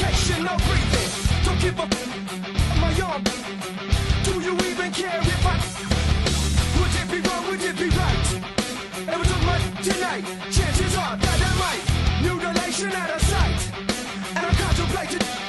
meditation, no breathing. Don't give a my arm. Do you even care if I? Would it be wrong? Would it be right? It was on my tonight. Chances are that I might. Mutilation out of sight. And I contemplated.